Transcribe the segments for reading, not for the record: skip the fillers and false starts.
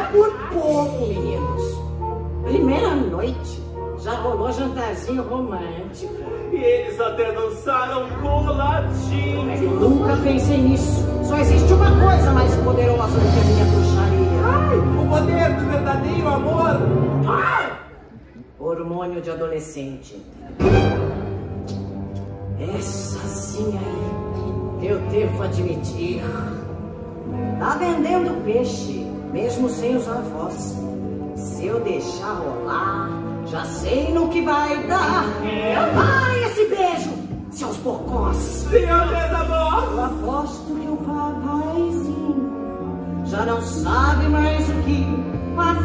por pouco, meninos. Primeira noite, já rolou jantarzinho romântico. E eles até dançaram coladinho. Eu nunca pensei nisso. Só existe uma coisa mais poderosa do que a minha bruxaria. Ai, o poder do verdadeiro amor. Hormônio de adolescente. Essa sim aí, eu devo admitir. Tá vendendo peixe, mesmo sem usar voz. Se eu deixar rolar, já sei no que vai dar. Ai, esse beijo, seus bocós. Seu desamor. Eu aposto que o papaizinho já não sabe mais o que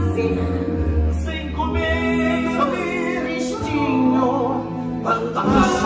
fazer. Sem comer. Tristinho, quando a